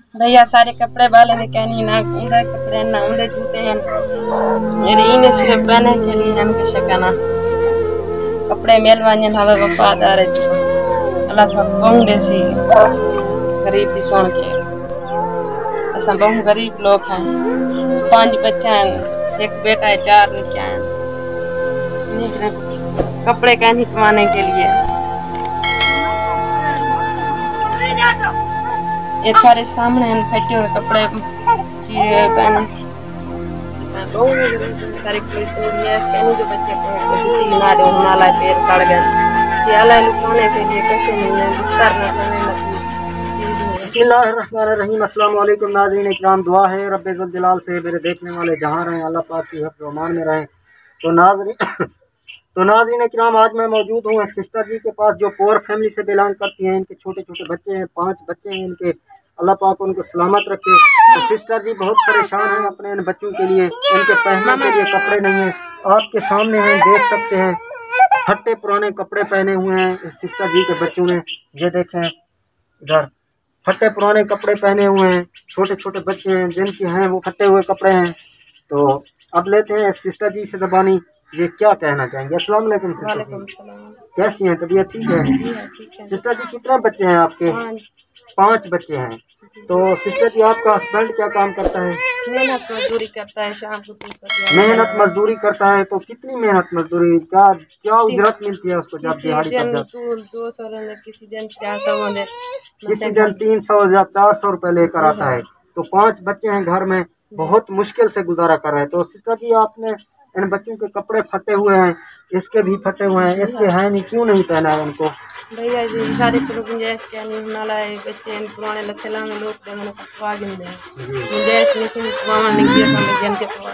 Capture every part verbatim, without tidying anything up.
भैया सारे कपड़े वाले ने कहनी ना उंदे कपड़े ना उंदे जूते हैं मेरे इन्हें सिर्फ पहने के लिए हम के शकाना कपड़े मेलवान हवे वफादार है अल्लाह का बंगड़े सी गरीब दी सुन के असा बहुत गरीब लोग हैं पांच बच्चे हैं एक बेटा है चार निके हैं कपड़े कहनी कमाने के लिए ये थारे सामने हैं फटे हुए कपड़े चीरे पहने बहुत सारे कोई तो ये कहनी जो बच्चे को जूती ना दे नाला पैर सड़ गए सियाला लुकाने के लिए कैसे नहीं है बिस्तर न सोने लगी बिस्मिल्लाहिर्रहमानिर्रहीम अस्सलाम वालेकुम नाज़रीन इकराम। दुआ है रब्बे ज़ुल जलाल से मेरे देखने वाले जहाँ रहें अल्लाह पाक की हिफ्ज़ व अमान में रहें। तो नाज़रीन तो नाज़रीन इकराम आज मैं मौजूद हूँ सिस्टर जी के पास जो पोर फैमिली से बिलोंग करती हैं। इनके छोटे छोटे बच्चे हैं, पांच बच्चे हैं इनके, अल्लाह पाक उनको सलामत रखे। तो सिस्टर जी बहुत परेशान हैं अपने इन बच्चों के लिए, इनके पहनने के लिए कपड़े नहीं हैं। आपके सामने हैं, देख सकते हैं फटे पुराने कपड़े पहने हुए हैं सिस्टर जी के बच्चों ने। ये देखें इधर फटे पुराने कपड़े पहने हुए हैं, छोटे छोटे बच्चे हैं जिनके हैं वो फटे हुए कपड़े हैं। तो अब लेते हैं सिस्टर जी से ज़बानी, ये क्या कहना चाहेंगे। अस्सलाम वालेकुम सिस्टर जी, कैसी हैं, तबीयत ठीक है? सिस्टर जी कितने बच्चे हैं आपके? पाँच बच्चे हैं। तो सिस्टर जी आपका हस्बैंड क्या काम करता है? मेहनत मजदूरी करता है, शाम को मेहनत मजदूरी करता है। तो कितनी मेहनत मजदूरी, क्या क्या उजरत मिलती है उसको जब दिहाड़ी पर जाता? दो सौ किसी दिन चार सौ किसी दिन तीन सौ या चार सौ रुपये लेकर आता है। तो पांच बच्चे हैं घर में, बहुत मुश्किल से गुजारा कर रहे हैं। तो सिस्टर जी आपने इन बच्चों के कपड़े फटे हुए हैं, इसके भी फटे हुए हैं, इसके हैं नहीं, क्यों नहीं पहना है इनको? भैया जी सारे गुंजाइश क्या नहीं नाला है बच्चे इन पुराने लखे लांग लोग ते मैंने पकवा गिंदे गुंजाइश लेकिन पकवान नहीं दिया समझ जन के पकवा।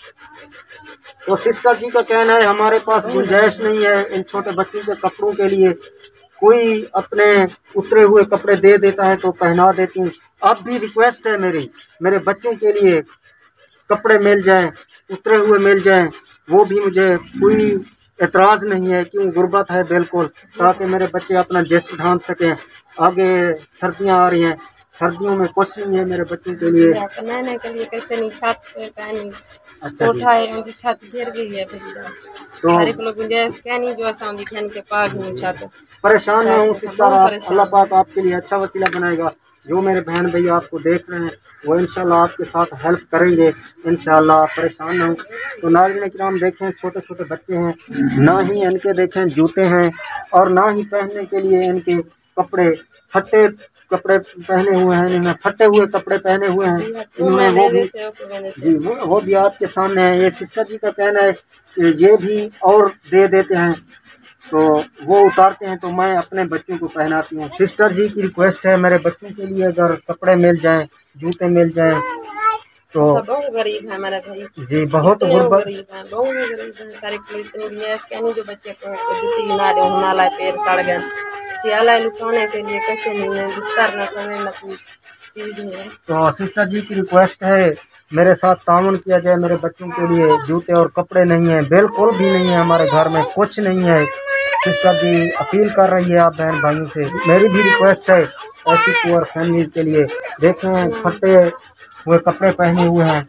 तो सिस्टर जी का कहना है हमारे पास गुंजाइश नहीं है इन छोटे बच्चों के कपड़ों के लिए, कोई अपने उतरे हुए कपड़े दे देता है तो पहना देती हूँ। अब भी रिक्वेस्ट है मेरी, मेरे बच्चों के लिए कपड़े मिल जाएं, उतरे हुए मिल जाएं, वो भी मुझे कोई एतराज़ नहीं है, क्यों गुर्बत है बिल्कुल, ताकि मेरे बच्चे अपना जिस्म ढांप सकें। आगे सर्दियां आ रही हैं, सर्दियों में कुछ नहीं है मेरे बच्चों के लिए पहनने के लिए कैसे नहीं छत पे पहनी। अच्छा कोठा है उनकी छत गिर गई है फिर तो सारे लोग गुंजाइश क्या नहीं जो आसान दिखने के पाग नहीं छत परेशान ना हूँ सिस्टर, अल्लाह पाक आपके लिए अच्छा वसीला बनाएगा। जो मेरे बहन भैया आपको देख रहे हैं वो इंशाल्लाह आपके साथ हेल्प करेंगे इंशाल्लाह, आप परेशान ना हो। तो नाज़रीन किराम देखें छोटे छोटे बच्चे हैं, ना ही इनके देखें जूते हैं और ना ही पहनने के लिए इनके कपड़े, फटे कपड़े पहने हुए हैं, इन्होंने फटे हुए कपड़े पहने हुए हैं इन्होंने, वो भी जी वो वो भी आपके सामने है। ये सिस्टर जी का कहना है कि ये भी और दे देते हैं तो वो उतारते हैं तो मैं अपने बच्चों को पहनाती हूँ। सिस्टर जी की रिक्वेस्ट है मेरे बच्चों के लिए अगर कपड़े मिल जाएं, जूते मिल जाएं तो। बहुत गरीब है हमारा भाई जी, बहुत गरीब है, बहुत गरीब है सारे कहनी जो बच्चे को जूती ना दे नाला पैर सड़ गए सियाला लुकाने के लिए कैसे नहीं है बिस्तर न सोने न कोई चीज नहीं है। तो सिस्टर जी की रिक्वेस्ट है मेरे साथ ताउन किया जाए, मेरे बच्चों के लिए जूते और कपड़े नहीं है, बिल्कुल भी नहीं है, हमारे घर में कुछ नहीं है। सिस्टर जी अपील कर रही है आप बहन भाइयों से, मेरी भी रिक्वेस्ट है ऐसी पुअर फैमिली के लिए। देखें फटे हुए कपड़े पहने हुए हैं।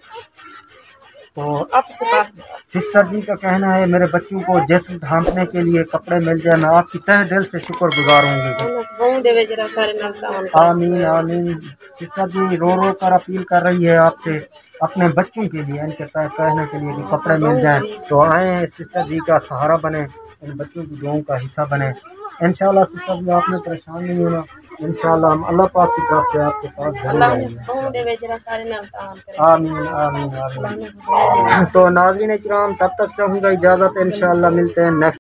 तो आपके पास सिस्टर जी का कहना है मेरे बच्चों को जिस्म ढांपने के लिए कपड़े मिल जाए, मैं आपकी तहे दिल से शुक्र गुजार हूँ। आमीन आमीन। सिस्टर जी रो रो कर अपील कर रही है आपसे अपने बच्चों के लिए, इनके कहने के लिए कि कपड़े मिल जाएं तो आए सिस्टर जी का सहारा बने, इन बच्चों की दुआओं का हिस्सा बने इंशाल्लाह। सिस्टर जी आपने परेशान नहीं होना, इंशाल्लाह हम अल्लाह पाक की तरफ से आपके पास जरूर आएंगे। आमीन आमीन आमीन। तो नाज़रीन किराम तब तक चाहूँगा इजाज़त, इंशाल्लाह मिलते हैं नेक्स्ट